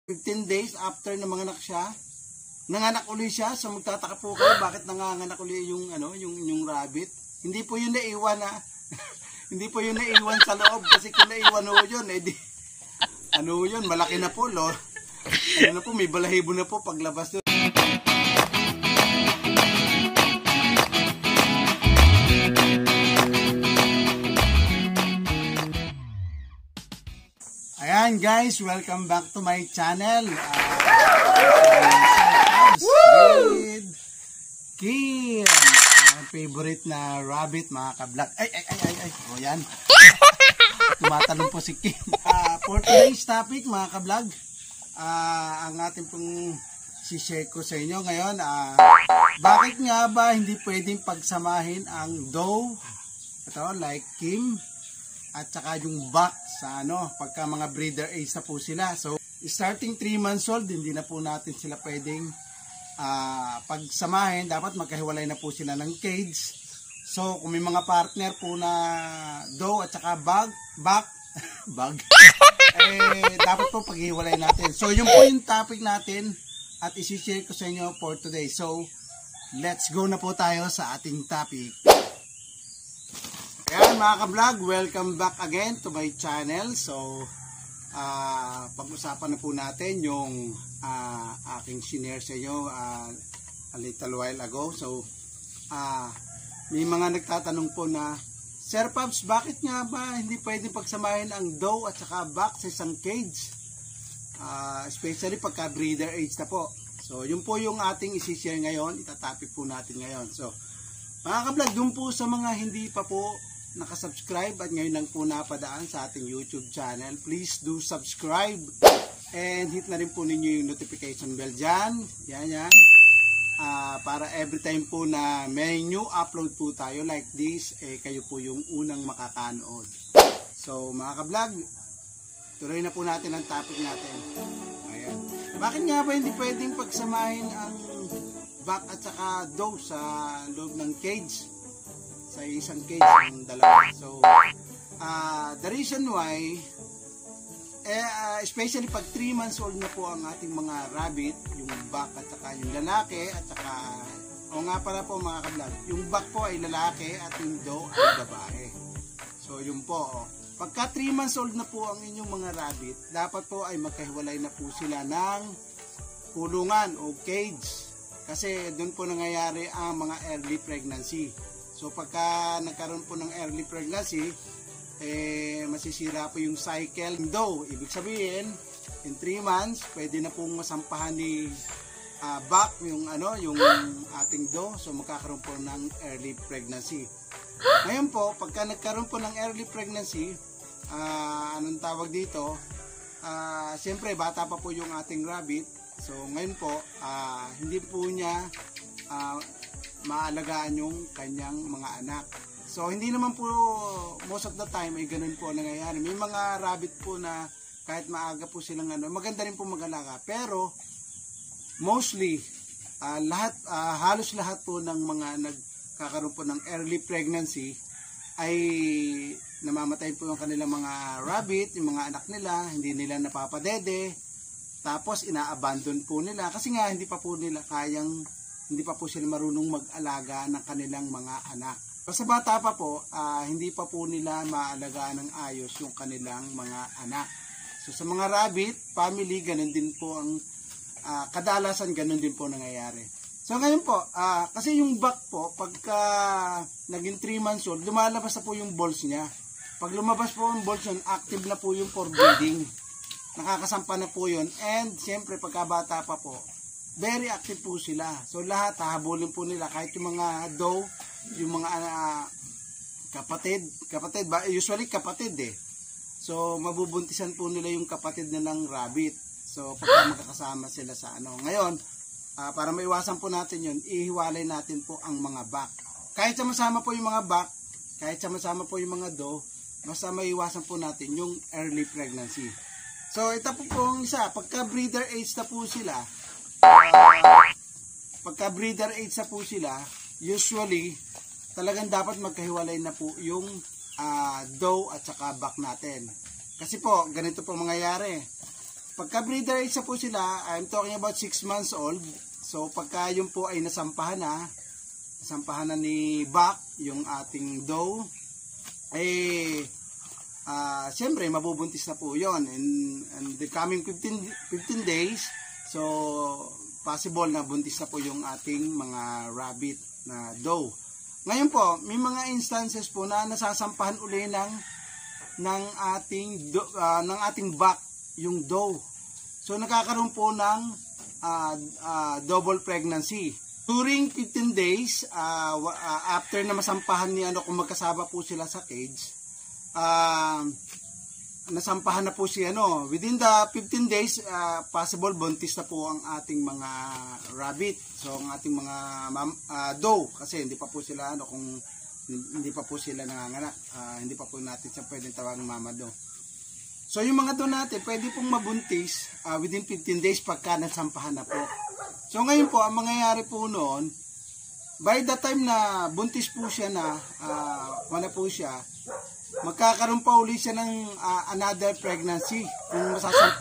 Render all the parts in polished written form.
15 days after na manganak siya, nanganak uli siya. So magtataka po kayo bakit nanganganak uli yung yung rabbit. Hindi po yun naiwan ha. Hindi po yun naiwan sa loob kasi kung naiwan ho yun, eh di ano yun, malaki na po lo. Ano na po, may balahibo na po paglabas doon. Ayan guys, welcome back to my channel. With Kim, favorite na rabbit mga ka-vlog. Ay. O yan. Tumatalong po si Kim. For today's topic mga ka-vlog, ang ating pong si-share ko sa inyo ngayon, bakit nga ba hindi pwedeng pagsamahin ang doe, ito like Kim, at saka yung buck sa pagka mga breeder age na po sila. So, starting 3 months old, hindi na po natin sila pwedeng pagsamahin. Dapat magkahiwalay na po sila ng cage. So, kung may mga partner po na doe at saka buck, dapat po paghiwalay natin. So, yun po yung topic natin at isi-share ko sa inyo for today. So, let's go na po tayo sa ating topic. Ayan mga ka-vlog, welcome back again to my channel. So, pag-usapan na po natin yung aking shinare sa inyo a little while ago. So, may mga nagtatanong po na, Sir Pops, bakit nga ba hindi pwedeng pagsamahin ang doe at saka buck sa isang cage? Especially pagka breeder age na po. So, yun po yung ating isi-share ngayon, itatapik po natin ngayon. So, mga ka-vlog, dun po sa mga hindi pa po nakasubscribe at ngayon lang po napadaan sa ating YouTube channel, please do subscribe and hit na rin po ninyo yung notification bell dyan. Yan. Para every time po na may new upload po tayo like this, kayo po yung unang makakanood. So mga ka-vlog, tuloy na po natin ang topic natin. Ayan. Bakit nga ba hindi pwedeng pagsamahin ang buck at saka doe sa loob ng cage? Sa isang cage ng dalawa. So, the reason why, especially pag 3 months old na po ang ating mga rabbit, yung buck at saka yung lalaki, at saka, o nga pala po mga ka-vlog, yung buck po ay lalaki at yung doe ay babae. So, yun po. Pagka 3 months old na po ang inyong mga rabbit, dapat po ay magkahiwalay na po sila ng kulungan o cage. Kasi doon po nangyayari ang mga early pregnancy. So pagka nagkaroon po ng early pregnancy, masisira po yung cycle ng doe. Ibig sabihin, in 3 months, pwede na pong masampahan ni buck yung ating doe. So magkakaroon po ng early pregnancy. Ngayon po, pagka nagkaroon po ng early pregnancy, anong tawag dito? Siyempre, bata pa po yung ating rabbit. So ngayon po, hindi po niya maalagaan yung kanyang mga anak. So hindi naman po most of the time ay ganun po nangyayari. May mga rabbit po na kahit maaga po silang maganda rin po mag-alaga. Pero mostly halos lahat po ng mga nagkakaroon po ng early pregnancy ay namamatay po yung kanilang mga rabbit, yung mga anak nila, hindi nila napapadede. Tapos ina-abandon po nila kasi nga hindi pa po sila marunong mag-alaga ng kanilang mga anak. Sa bata pa po, hindi pa po nila maalagaan ng ayos yung kanilang mga anak. So sa mga rabbit family, ganun din po ang kadalasan, ganun din po nangyayari. So ngayon po, kasi yung buck po, pagka naging 3 months old, lumalabas na po yung balls niya. Pag lumabas po yung balls yun, active na po yung for breeding. Nakakasampa na po yun. And siyempre pagka bata pa po, very active po sila. So lahat hahabulin po nila, kahit yung mga doe, yung mga kapatid ba, usually kapatid So mabubuntisan po nila yung kapatid nilang rabbit. So pagka magkakasama sila sa Ngayon, para maiwasan po natin yun, ihiwalay natin po ang mga buck. Kahit sama-sama po yung mga buck, kahit sama-sama po yung mga doe, basta maiwasan po natin yung early pregnancy. So ito po ang isa, pagka breeder age na po sila, pagka breeder age na po sila, usually talagang dapat magkahiwalay na po yung doe at saka buck natin. Kasi po, ganito po mangyayari. pagka breeder age po sila, I'm talking about 6 months old. So pagka yun po ay nasampahan na ni Buck, yung ating doe, siyempre mabubuntis na po yun. And the coming 15 days, so possible na buntis na po yung ating mga rabbit na doe. Ngayon po, may mga instances po na nasasampahan uli ng ating Buck, yung doe. So nakakaroon po ng double pregnancy. During 15 days, after na masampahan ni kung magkasama po sila sa cage, nasampahan na po si within the 15 days, possible buntis na po ang ating mga rabbit. So ang ating mga doe, kasi hindi pa po sila hindi pa po sila nanganganak. Hindi pa po natin siya pwedeng tawagin mama doe. So yung mga doe natin, pwede pong mabuntis within 15 days pagka nasampahan na po. So ngayon po, ang mangyayari po noon, by the time na buntis po siya magkakaroon pa uli siya ng another pregnancy kung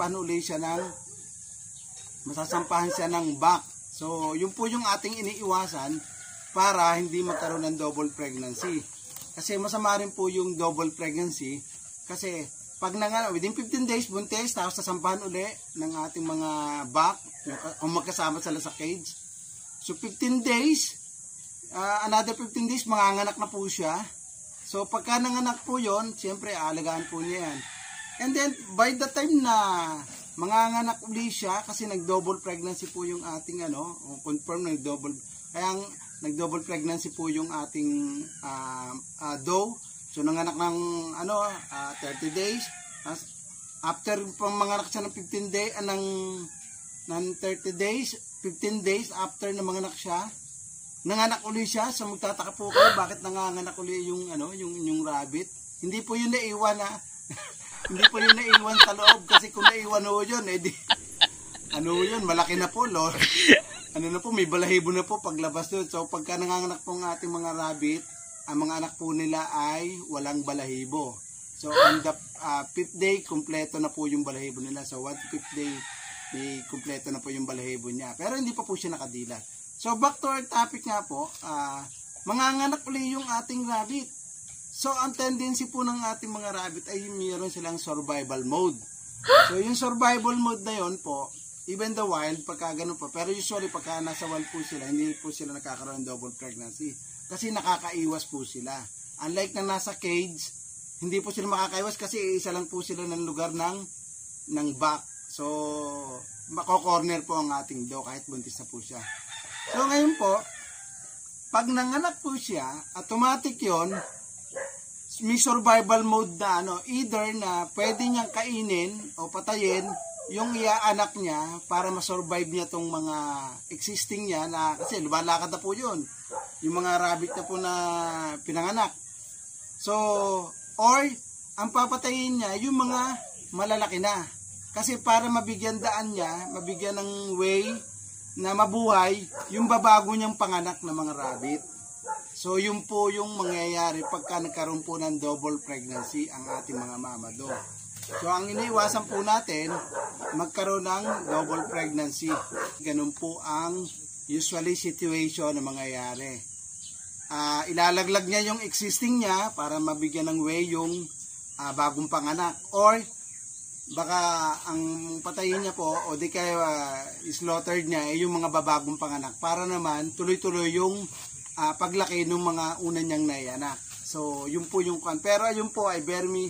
masasampahan siya ng Buck. So yun po yung ating iniiwasan para hindi magkaroon ng double pregnancy. Kasi masama rin po yung double pregnancy kasi pag within 15 days buntis, tapos sasampahan uli ng ating mga Buck kung magkasama sila sa cage. So 15 days, another 15 days, manganganak na po siya. So pagka nanganak po yon, siyempre aalagaan po niya yan. And then by the time na manganganak uli siya, kasi nag-double pregnancy po yung ating confirm kaya nag-double pregnancy po yung ating doe. So nanganak ng 30 days. After pang manganak siya ng 15 days, ng 30 days, 15 days after na manganak siya, nanganak uli siya. So magtataka po kayo bakit nanganganak uli yung rabbit. Hindi po yun naiwan hindi po yun naiwan sa loob, kasi kung naiwan ho yun, malaki na po, Lord. May balahibo na po paglabas doon. So pagka nanganganak po ang ating mga rabbit, ang mga anak po nila ay walang balahibo. So on the 5th day, kumpleto na po yung balahibo nila. So 1/5 day, kumpleto na po yung balahibo niya. Pero hindi pa po siya nakadilat. So back to our topic nga po, manganganak uli yung ating rabbit. So ang tendency po ng ating mga rabbit ay mayroon silang survival mode. So yung survival mode na yon po, even the wild, pagka ganun po. Pero usually pagka nasa wild po sila, hindi po sila nakakaroon ng double pregnancy. Kasi nakakaiwas po sila. Unlike na nasa cage, hindi po sila makakaiwas kasi isa lang po sila ng lugar ng Buck. So mako-corner po ang ating doe kahit buntis na po siya. So ngayon po, pag nanganak po siya, automatic yon, may survival mode na either na pwede niyang kainin o patayin yung iaanak niya para ma-survive niya tong mga existing niya na, kasi lumalakad na po yun, yung mga rabbit na po na pinanganak. So or ang papatayin niya yung mga malalaki na, kasi para mabigyan daan niya, mabigyan ng way na mabuhay yung babago niyang panganak na mga rabbit. So yun po yung mangyayari pagka nagkaroon po ng double pregnancy ang ating mga mama doe. So ang iniiwasan po natin, magkaroon ng double pregnancy. Ganun po ang usually situation na mangyayari. Ilalaglag niya yung existing niya para mabigyan ng way yung bagong panganak. Or baka ang patayin niya po o di kaya slaughtered niya yung mga babagong panganak para naman tuloy-tuloy yung paglaki ng mga una niyang naianak. So yun po yung pero yun po ay very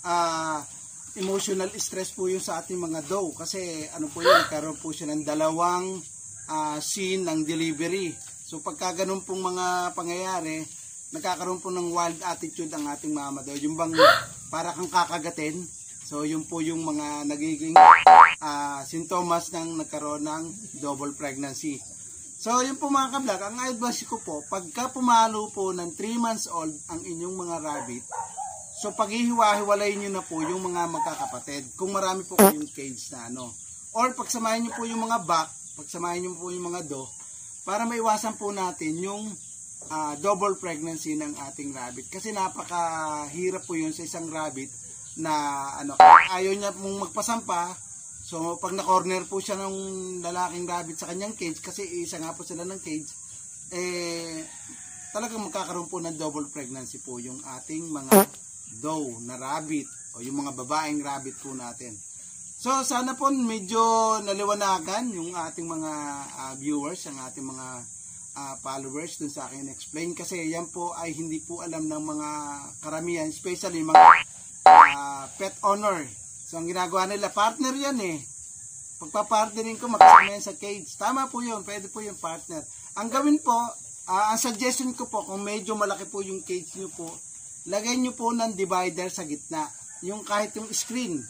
emotional stress po yung sa ating mga doe, kasi po yun, karoon po siya ng dalawang scene ng delivery. So pagka ganun pong mga pangyayari, nagkakaroon po ng wild attitude ang ating mama doe, yung bang para kang kakagatin. So yun po yung mga nagiging sintomas ng nagkaroon ng double pregnancy. So yun po mga kablog, ang advice ko po, pagka pumalo po ng 3 months old ang inyong mga rabbit, so paghihiwa-hiwalayin nyo na po yung mga magkakapatid kung marami po kayong cage na or pagsamahin nyo po yung mga Buck, pagsamahin nyo po yung mga doe, para maiwasan po natin yung double pregnancy ng ating rabbit. Kasi napakahirap po yun sa isang rabbit na ayaw niya mong magpasampa. So pag na-corner po siya ng lalaking rabbit sa kanyang cage, kasi isa nga po sila ng cage, talagang magkakaroon po ng double pregnancy po yung ating mga doe na rabbit o yung mga babaeng rabbit po natin. So sana po medyo naliwanagan yung ating mga viewers, ang ating mga followers dun sa akin explain, kasi yan po ay hindi po alam ng mga karamihan, especially mga pet owner. So ang ginagawa nila, partner yan pagpapartnerin ko magkasama yan sa cage. Tama po yun, pwede po yung partner. Ang gawin po, ang suggestion ko po, kung medyo malaki po yung cage nyo po, lagay nyo po ng divider sa gitna, yung kahit yung screen.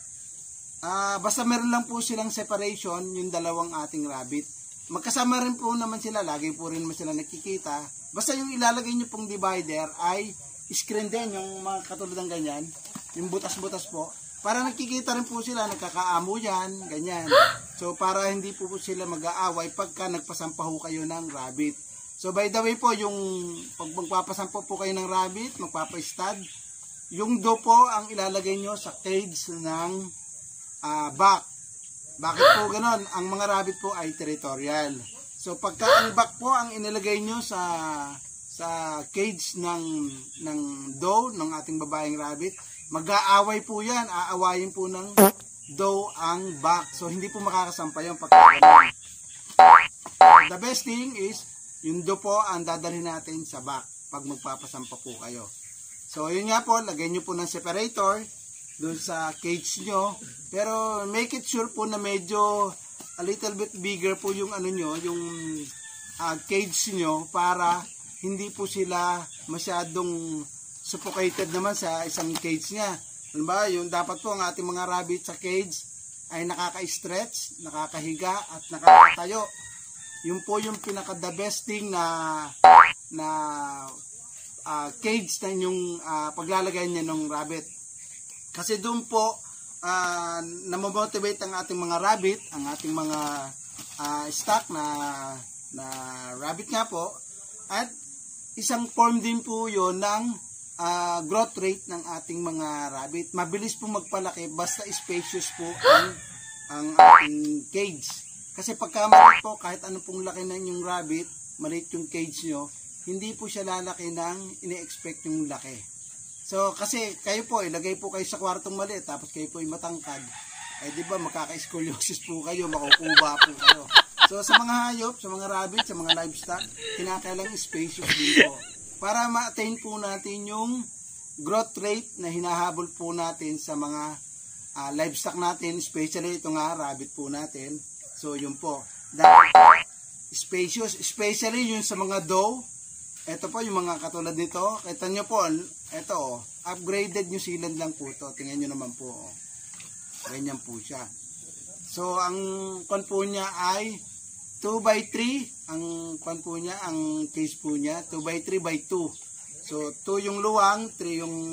Basta meron lang po silang separation, yung dalawang ating rabbit. Magkasama rin po naman sila, lagi po rin naman sila nakikita. Basta yung ilalagay nyo pong divider ay screen din, yung mga katulad ng ganyan, yung butas-butas po. Para nakikita rin po sila, nagkakaamo yan, ganyan. So para hindi po sila mag-aaway pagka nagpasampaho kayo ng rabbit. So by the way po, yung pag magpapasampo po kayo ng rabbit, magpapa-stud, yung doe po ang ilalagay nyo sa cage ng back. Bakit po ganon? Ang mga rabbit po ay territorial. So pagka ang back po ang inilagay nyo sa cage ng doe, ng ating babaeng rabbit, mag-aaway po yan. Aawayin po ng doe ang back. So hindi po makakasampa yung pagka ganon. The best thing is, yung doe po ang dadalhin natin sa back pag magpapasampa po kayo. So yun nga po, lagay nyo po ng separator doon sa cage nyo, pero make it sure po na medyo a little bit bigger po yung ano nyo, yung cage nyo, para hindi po sila masyadong suffocated naman sa isang cage niya. Ano ba, yung dapat po ang ating mga rabbit sa cage ay nakaka-stretch, nakakahiga at nakakatayo. Yun po yung pinaka the best thing na cage na yung paglalagay niya ng rabbit. Kasi doon po namomotivate ang ating mga rabbit, ang ating mga stock na rabbit nga po, at isang form din po yon ng growth rate ng ating mga rabbit. Mabilis po magpalaki basta spacious po ang ating cage. Kasi pagka maliit po, kahit ano pong laki na yung rabbit, maliit yung cage nyo, hindi po siya lalaki ng ine-expect yung laki. So, kasi kayo po, ilagay po kayo sa kwartong maliit, tapos kayo po ay matangkad. Di ba, makaka-scoliosis po kayo, makukuba po kayo. So, sa mga hayop, sa mga rabbit, sa mga livestock, kinakailangan spacious din po. Para ma-attain po natin yung growth rate na hinahabol po natin sa mga livestock natin, especially ito nga, rabbit po natin. So, yun po. Dapat spacious, especially yun sa mga doe. Ito po yung mga katulad nito. Kita nyo po, ito upgraded New Zealand lang po ito. Tingnan nyo naman po. Ganyan po siya. So, ang kwan po niya ay 2x3. Ang kwan po niya, ang case po niya, 2x3x2. So, 2 yung luwang, 3 yung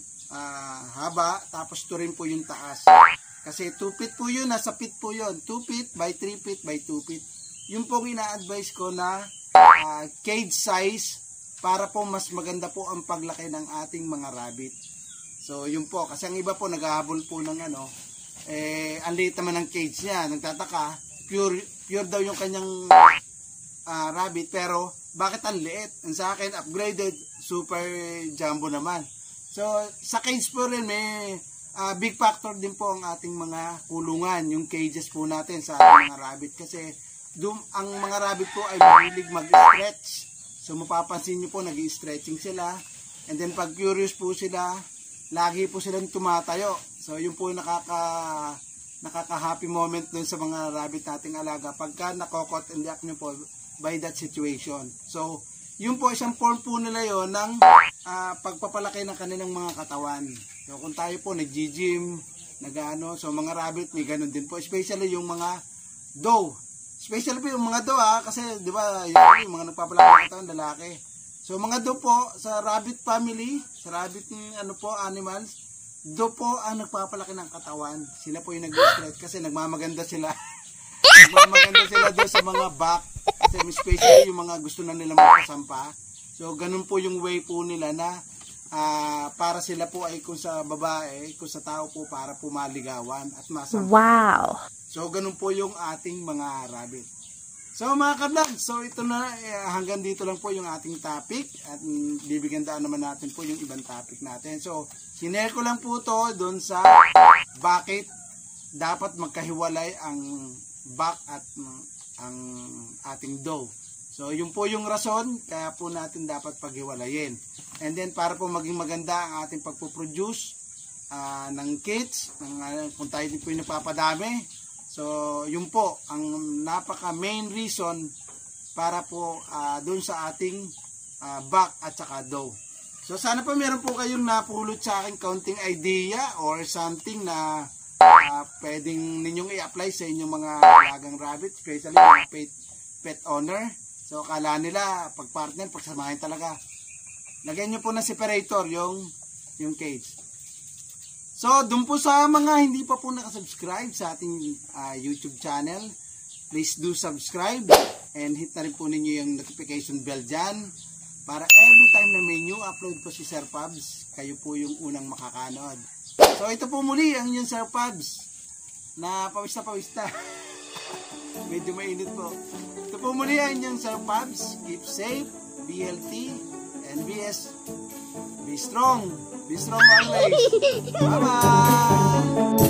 haba, tapos 2 rin po yung taas. Kasi 2 feet po yun, nasa feet po yun. 2 feet by 3 feet by 2 feet. Yung po ina-advise ko na cage size, para po mas maganda po ang paglaki ng ating mga rabbit. So yun po, kasi ang iba po naghahabol po ng ang liit naman ng cage niya, nagtataka, pure daw yung kanyang rabbit, pero bakit ang liit? Ang sa akin, upgraded, super jumbo naman. So sa cage po rin, may big factor din po ang ating mga kulungan, yung cages po natin sa ating mga rabbit, kasi ang mga rabbit po ay mahilig mag-stretch. So mapapansin nyo po, nag-i-stretching sila. And then pag curious po sila, lagi po silang tumatayo. So yun po yung nakaka-happy moment dun sa mga rabbit nating alaga. Pagka nakokot and react nyo po by that situation. So yun po, isang form po nila yun ng pagpapalaki ng kanilang mga katawan. So kung tayo po nag-gym, so mga rabbit may ganun din po. Especially yung mga doe. Especially po yung mga doe kasi di ba yung mga nagpapalaki ng katawan, lalaki. So mga doe po sa rabbit family, sa rabbit animals, doe po ang nagpapalaki ng katawan. Sila po yung nag-stretch kasi nagmamaganda sila. Nagmamaganda sila doon sa mga back. Kasi especially yung mga gusto na nila magpasampa. So ganun po yung way po nila na para sila po ay kung sa babae, kung sa tao po para po maligawan at masampan. Wow! So, ganun po yung ating mga rabbit. So, mga kablog, so ito na, hanggang dito lang po yung ating topic at bibigyan daan naman natin po yung ibang topic natin. So, sinare ko lang po to doon sa bakit dapat magkahiwalay ang buck at ang ating doe. So, yun po yung rason, kaya po natin dapat paghiwalayin. And then, para po maging maganda ang ating pagpuproduce ng kids, kung tayo din po yung napapadami. So, yun po, ang napaka main reason para po doon sa ating buck at saka doe. So, sana po meron po kayong napulot sa aking kaunting idea or something na pwedeng ninyong i-apply sa inyong mga alagang rabbit, especially mga pet owner. So, akala nila, pag partner, pagsamahin talaga. Lagyan nyo po na separator yung cage. So, dun po sa mga hindi pa po nakasubscribe sa ating YouTube channel, please do subscribe and hit na rin po ninyo yung notification bell dyan para every time na may new upload po si Sir Pabs, kayo po yung unang makakanood. So, ito po muli ang yung Sir Pabs na pawis na. Medyo mainit po. Ito po muli ang yung Sir Pabs. Keep safe, be healthy, and be strong. Be strong always. Bye-bye!